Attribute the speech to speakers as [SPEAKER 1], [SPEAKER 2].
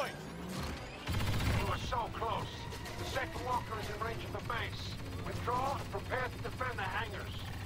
[SPEAKER 1] point.
[SPEAKER 2] You were so close. The second walker is in range of the base. Withdraw and prepare to defend the hangars.